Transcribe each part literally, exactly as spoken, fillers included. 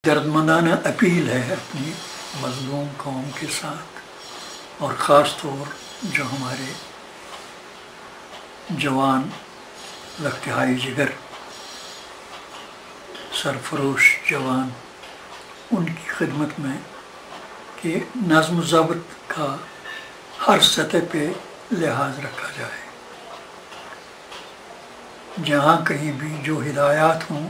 दर्दमंदाना appeal है अपनी मजलूम कौम के साथ, और ख़ास तौर जो हमारे जवान लख्तिहाई जिगर सरफरोश जवान, उनकी खिदमत में कि नज़्म ज़ब्त का हर सतह पे लिहाज रखा जाए। जहाँ कहीं भी जो हिदायत हों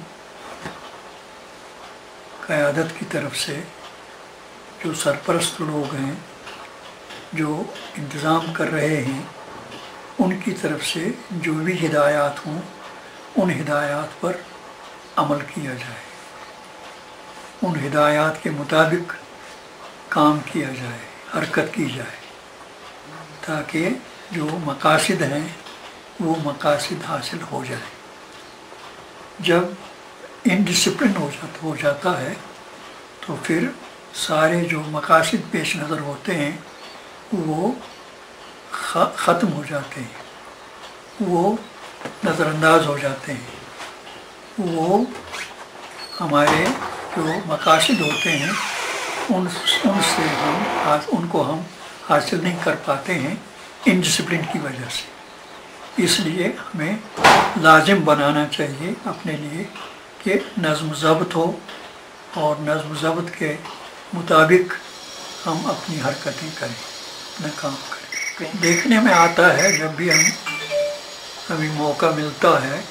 क़यादत की तरफ से, जो सरपरस्त लोग हैं जो इंतज़ाम कर रहे हैं, उनकी तरफ से जो भी हिदायत हों उन हिदायत पर अमल किया जाए, उन हिदायत के मुताबिक काम किया जाए, हरकत की जाए, ताकि जो मकासद हैं वो मकासद हासिल हो जाए। जब इनडिसिप्लिन हो जाता हो जाता है तो फिर सारे जो मकासद पेश नज़र होते हैं वो ख़त्म हो जाते हैं, वो नज़रअंदाज हो जाते हैं, वो हमारे जो मकासद होते हैं उन उनसे हम उनको हम हासिल नहीं कर पाते हैं इनडिसिप्लिन की वजह से। इसलिए हमें लाजिम बनाना चाहिए अपने लिए कि नज़्म ज़ब्त हो और नज़्म ज़ब्त के मुताबिक हम अपनी हरकतें करें, अपना काम करें। देखने में आता है जब भी हम कभी मौका मिलता है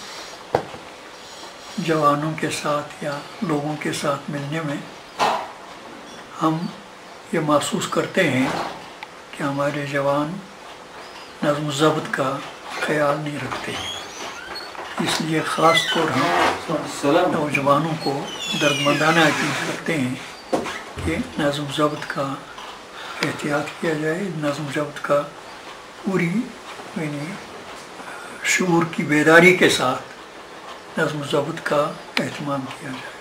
जवानों के साथ या लोगों के साथ मिलने में, हम ये महसूस करते हैं कि हमारे जवान नज़्म ज़ब्त का ख्याल नहीं रखते। इसलिए ख़ास तौर हम नौजवानों को दर्दमंदाना अपील करते हैं कि नज़्म ज़ब्त का एहतियात किया जाए, नज़्म ज़ब्त का पूरी यानी शऊर की बेदारी के साथ नज़्म ज़ब्त का एहतमाम किया जाए।